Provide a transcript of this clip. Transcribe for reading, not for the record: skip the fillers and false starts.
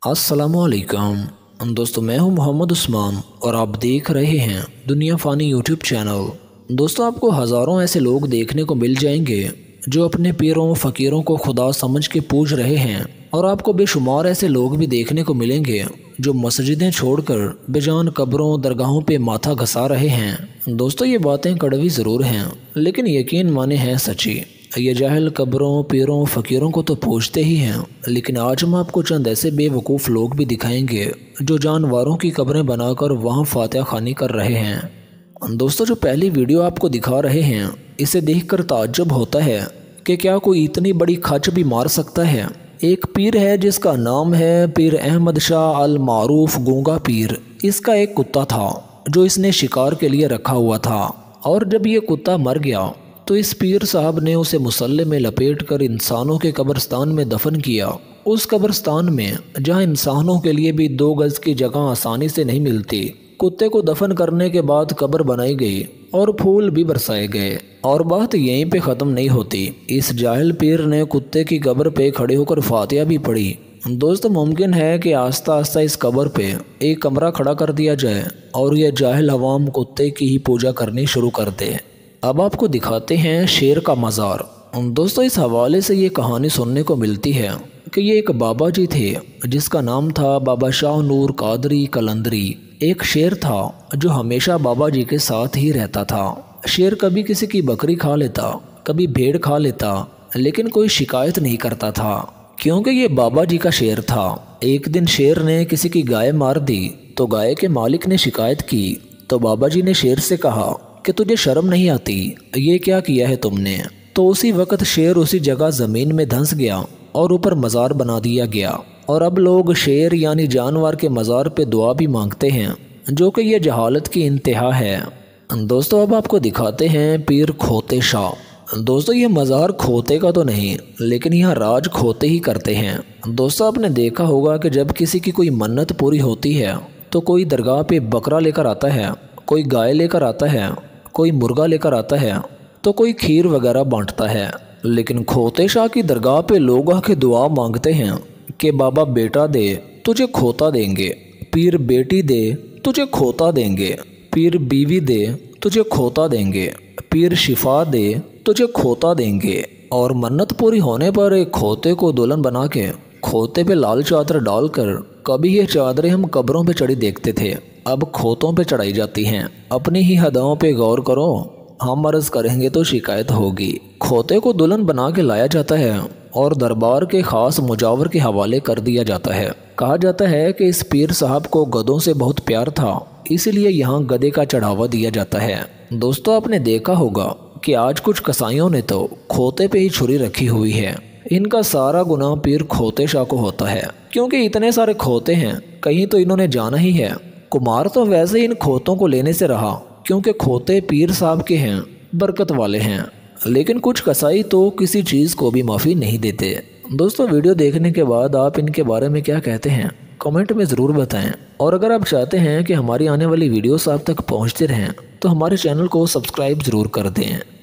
अस्सलामुअलैकुम दोस्तों, मैं हूं मोहम्मद उस्मान और आप देख रहे हैं दुनिया फ़ानी यूट्यूब चैनल। दोस्तों, आपको हज़ारों ऐसे लोग देखने को मिल जाएंगे जो अपने पीरों फ़कीरों को खुदा समझ के पूज रहे हैं, और आपको बेशुमार ऐसे लोग भी देखने को मिलेंगे जो मस्जिदें छोड़कर बेजान कब्रों दरगाहों पे माथा घसा रहे हैं। दोस्तों, ये बातें कड़वी ज़रूर हैं, लेकिन यकीन माने हैं सच्ची। ये जाहिल कब्रों पीरों फ़कीरों को तो पूछते ही हैं, लेकिन आज हम आपको चंद ऐसे बेवकूफ़ लोग भी दिखाएंगे जो जानवरों की कब्रें बनाकर वहाँ फातिहा खानी कर रहे हैं। दोस्तों, जो पहली वीडियो आपको दिखा रहे हैं, इसे देखकर ताज्जुब होता है कि क्या कोई इतनी बड़ी खच भी मार सकता है। एक पीर है जिसका नाम है पीर अहमद शाह अल मारूफ गूंगा पीर। इसका एक कुत्ता था जो इसने शिकार के लिए रखा हुआ था, और जब ये कुत्ता मर गया तो इस पीर साहब ने उसे मुसल्ले में लपेट कर इंसानों के कब्रिस्तान में दफन किया। उस कब्रिस्तान में जहां इंसानों के लिए भी 2 गज की जगह आसानी से नहीं मिलती, कुत्ते को दफन करने के बाद कब्र बनाई गई और फूल भी बरसाए गए। और बात यहीं पे ख़त्म नहीं होती। इस जाहिल पीर ने कुत्ते की कब्र पे खड़े होकर फातिहा भी पढ़ी। दोस्तों, मुमकिन है कि आस्ता आस्ता इस कब्र पे एक कमरा खड़ा कर दिया जाए और यह जाहिल अवाम कुत्ते की ही पूजा करनी शुरू कर दे। अब आपको दिखाते हैं शेर का मज़ार। दोस्तों, इस हवाले से ये कहानी सुनने को मिलती है कि ये एक बाबा जी थे जिसका नाम था बाबा शाह नूर कादरी कलंदरी। एक शेर था जो हमेशा बाबा जी के साथ ही रहता था। शेर कभी किसी की बकरी खा लेता, कभी भेड़ खा लेता, लेकिन कोई शिकायत नहीं करता था क्योंकि ये बाबा जी का शेर था। एक दिन शेर ने किसी की गाय मार दी तो गाय के मालिक ने शिकायत की, तो बाबा जी ने शेर से कहा कि तुझे शर्म नहीं आती, ये क्या किया है तुमने। तो उसी वक्त शेर उसी जगह ज़मीन में धंस गया और ऊपर मज़ार बना दिया गया। और अब लोग शेर यानी जानवर के मज़ार पे दुआ भी मांगते हैं, जो कि ये जहालत की इंतहा है। दोस्तों, अब आपको दिखाते हैं पीर खोते शाह। दोस्तों, ये मज़ार खोते का तो नहीं, लेकिन यहाँ राज खोते ही करते हैं। दोस्तों, आपने देखा होगा कि जब किसी की कोई मन्नत पूरी होती है तो कोई दरगाह पे बकरा लेकर आता है, कोई गाय लेकर आता है, कोई मुर्गा लेकर आता है, तो कोई खीर वगैरह बांटता है। लेकिन खोते शाह की दरगाह पे लोग आके दुआ मांगते हैं कि बाबा बेटा दे, तुझे खोता देंगे। पीर बेटी दे, तुझे खोता देंगे। पीर बीवी दे, तुझे खोता देंगे। पीर शिफा दे, तुझे खोता देंगे। और मन्नत पूरी होने पर एक खोते को दुल्हन बना के खोते पे लाल चादर डालकर, कभी ये चादरें हम कब्रों पे चढ़ी देखते थे, अब खोतों पे चढ़ाई जाती हैं। अपनी ही हदाओं पे गौर करो, हम अर्ज करेंगे तो शिकायत होगी। खोते को दुल्हन बना के लाया जाता है और दरबार के खास मुजावर के हवाले कर दिया जाता है। कहा जाता है कि इस पीर साहब को गधों से बहुत प्यार था, इसीलिए यहाँ गधे का चढ़ावा दिया जाता है। दोस्तों, आपने देखा होगा कि आज कुछ कसाईयों ने तो खोते पे ही छुरी रखी हुई है। इनका सारा गुनाह पीर खोते शाह को होता है, क्योंकि इतने सारे खोते हैं, कहीं तो इन्होंने जाना ही है। कुमार तो वैसे ही इन खोतों को लेने से रहा, क्योंकि खोते पीर साहब के हैं, बरकत वाले हैं। लेकिन कुछ कसाई तो किसी चीज़ को भी माफ़ी नहीं देते। दोस्तों, वीडियो देखने के बाद आप इनके बारे में क्या कहते हैं, कमेंट में ज़रूर बताएं। और अगर आप चाहते हैं कि हमारी आने वाली वीडियोस आप तक पहुंचते रहें, तो हमारे चैनल को सब्सक्राइब ज़रूर कर दें।